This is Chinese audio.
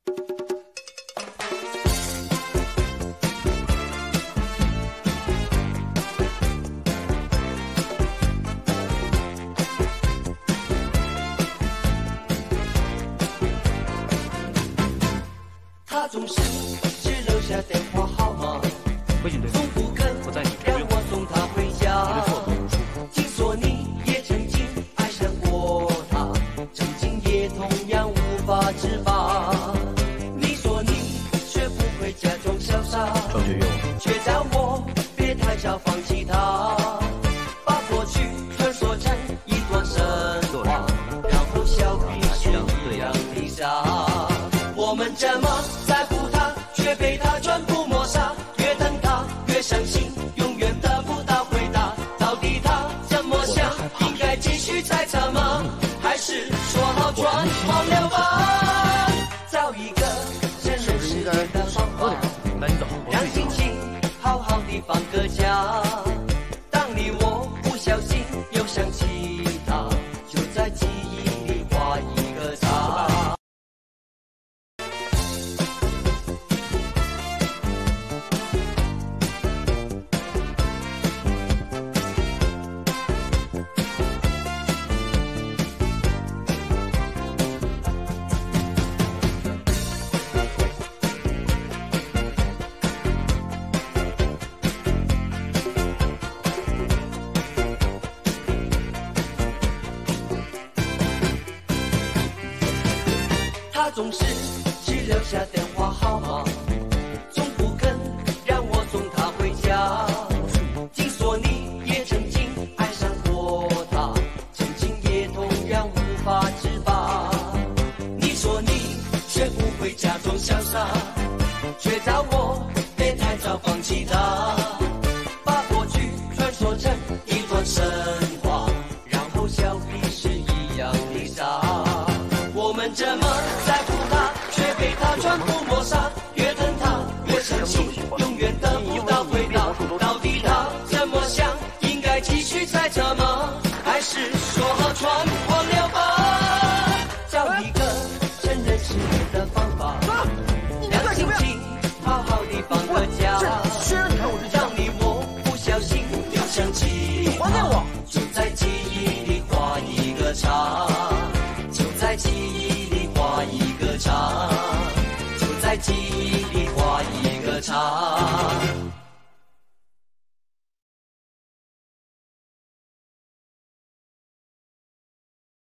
他总是只留下电话号码，从不肯让我送他回家。听说你也曾经爱上过他，曾经也同样无法自拔。你说你学不会假装潇洒，却叫我别太早放弃他，把过去传说成一段神话，然后笑彼是一样的傻。我们这么在乎他，却被他全部抹杀。越等他越伤心，永远得不到回答。到底他怎么想？应该继续猜测吗？还是说好转忘了吧？找一个承认世界的方法，让心情好好地放个假。当你我不小心又想起他，就在记忆里画一个叉。他总是只留下电话号码，从不肯让我送他回家。听说你也曾经爱上过他，曾经也同样无法自拔。你说你学不会假装潇洒，却叫我别太早放弃他，把过去传说成一段神话，然后笑彼是一样的傻。我们这么在乎他，却被他全部抹杀。越等他越伤心，永远得不到回答。到底他怎么想？应该继续猜测吗？还是说好全忘了吧？找一个承认世界的方法，让心情好好地放个假。当你我不小心又想起他，就在记忆里画一个叉。在记忆里画一个叉，就在记忆里画一个叉。